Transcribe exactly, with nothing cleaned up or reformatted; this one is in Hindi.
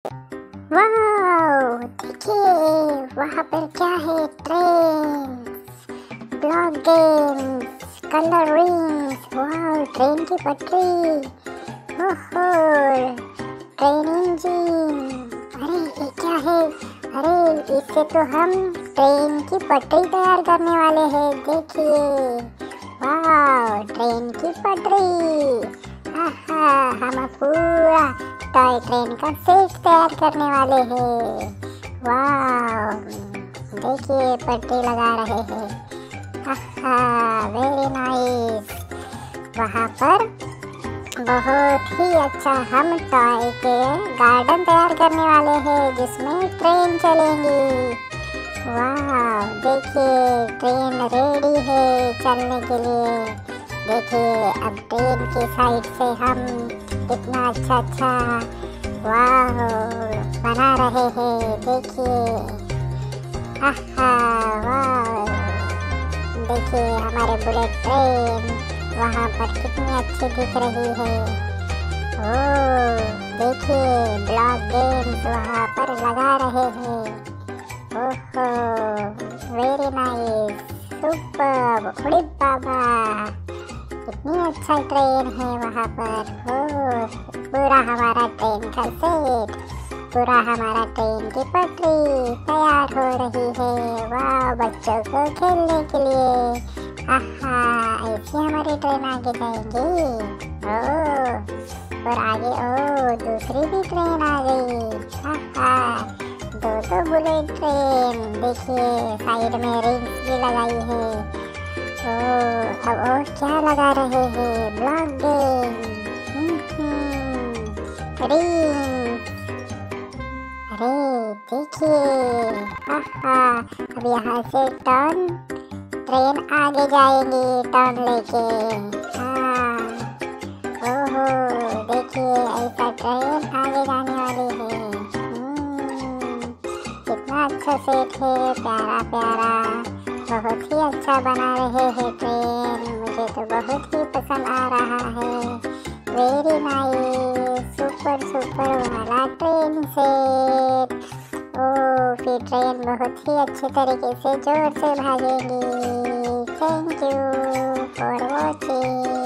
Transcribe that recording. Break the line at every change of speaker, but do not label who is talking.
वाह, देखिए वहाँ पर क्या है, train, block games, colour rings. वाह, ट्रेन की पटरी, ओहो, ट्रेन इंजन। अरे ये क्या है? अरे इससे तो हम ट्रेन की पटरी तैयार करने वाले हैं। देखिए, वाह, ट्रेन की पटरी। आहा, हम पूरा टॉय ट्रेन का सेट तैयार करने वाले हैं। वाह, देखिए पटरी लगा रहे हैं। आहा, वेरी नाइस। वहाँ पर बहुत ही अच्छा हम टॉय के गार्डन तैयार करने वाले हैं जिसमें ट्रेन चलेंगी। वाह, देखिए ट्रेन रेडी है चलने के लिए। देखिए अब ट्रेन की साइड से हम कितना अच्छा अच्छा वाह बना रहे हैं। देखिए, आहा, वाह, देखिए हमारे बुलेट ट्रेन वहाँ पर कितनी अच्छी दिख रही है। ओह, देखिए ब्लॉक गेम्स वहाँ पर लगा रहे हैं। ओहो, वेरी नाइस, सुपर, उड़ी बाबा, कितनी अच्छा ट्रेन है वहाँ पर। हो, पूरा हमारा ट्रेन का सेट, पूरा हमारा ट्रेन की पटरी तैयार हो रही है। वाह, बच्चों को खेलने के लिए। आहा, ऐसी हमारी ट्रेन आगे जाएगी। ओ, और आगे ओ दूसरी भी ट्रेन आ गई। आहा, दो दो बुलेट ट्रेन। देखिए साइड में रिंग्स भी लगाई है। ओ, अब और क्या लगा रहे हैं? Block game, ring. अरे देखिए, आहा, अब यहाँ से टर्न ट्रेन आगे जाएंगी टर्न लेके। हाँ, ओहो, देखिए ऐसा ट्रेन आगे जाने वाली है। हम्म, कितना अच्छा सेट है, प्यारा प्यारा, बहुत ही अच्छा बना रहे हैं ट्रेन। मुझे तो बहुत ही पसंद आ रहा है। वेरी नाइस, सुपर सुपर वाला ट्रेन सेट। ओ, फिर ट्रेन बहुत ही अच्छे तरीके से जोर से भागेगी। Thank you for watching.